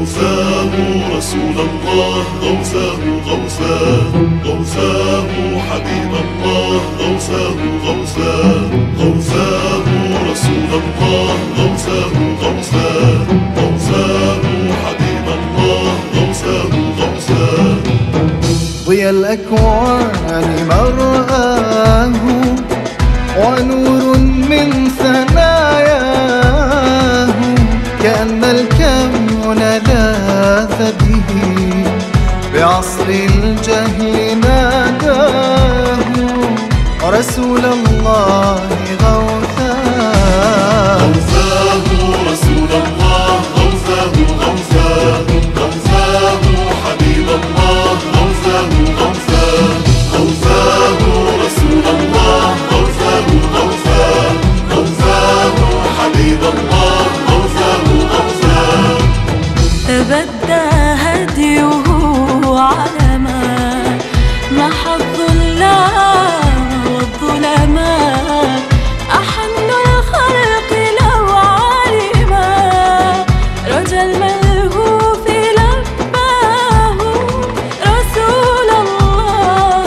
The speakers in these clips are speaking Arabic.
غوثاه رسول الله، غوثاه غوثاه غوثاه حبيب الله، غوثاه غوثاه غوثاه رسول الله، غوثاه غوثاه غوثاه حبيب الله، غوثاه غوثاه. ضيا الأكوان مرآه ونور من ثناياه، كأن الكون لاذ به بعصر الجهل ناداه، رسول الله غوثاه. غوثاه رسول الله، غوثاه غوثاه غوثاه حبيب الله، غوثاه غوثاه غوثاه رسول الله، غوثاه غوثاه غوثاه حبيب الله، غوثاه غوثاه. تبدى هديه علما محى الظلام والظلمات، أحن الخلق لو علما رجا الملهوف لباه، رسول الله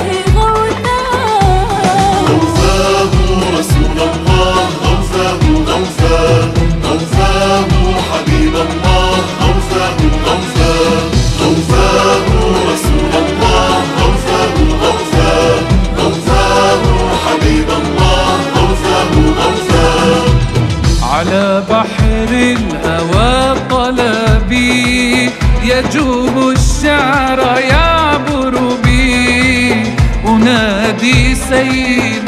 غوثاه. غوثاه رسول الله، غوثاه غوثاه غوثاه حبيب الله، غوثاه غوثاه غوثاه رسول الله، غوثاه غوثاه غوثاه حبيب الله، غوثاه غوثاه. على بحر الهوى طلبي يجوب الشعر يعبر بي، أنادي سيد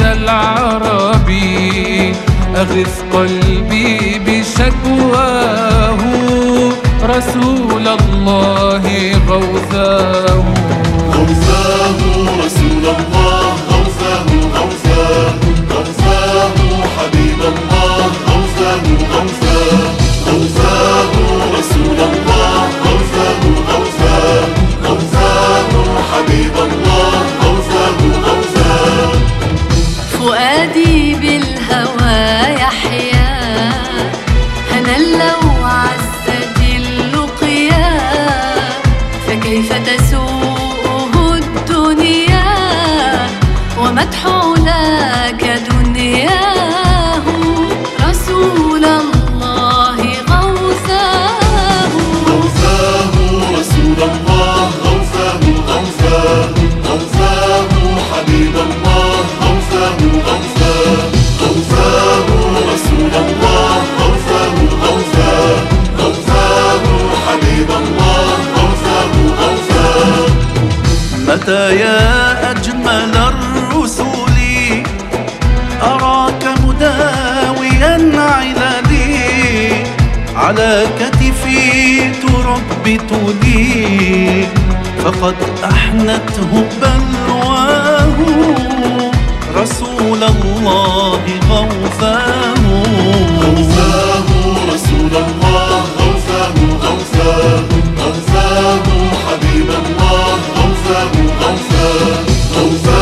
العربي أغث قلبي بشكواه، رسول الله غوثاه. غوثاه رسول الله، غوثاه غوثاه غوثاه حبيب الله، غوثاه غوثاه غوثاه رسول الله، غوثاه غوثاه غوثاه حبيب الله، غوثاه غوثاه. فؤادي بالهوى يحيا هنا لو عزت اللقيا، فكيف تسوءه الدنيا ومدح لك دنياه، رسول الله غوثاه. غوثاه رسول الله، غوثاه غوثاه غوثاه حبيب الله، غوثاه غوثاه غوثاه رسول الله، غوثاه غوثاه غوثاه حبيب الله، غوثاه غوثاه. متى يا أجمل الرسل أراك مداويا عللي، على كتفي تربت لي فقد أحنته بلواه، رسول الله غوثاه. غوثاه رسول الله، غوثاه غوثاه غوثاه حبيب الله، غوثاه غوثاه غوثاه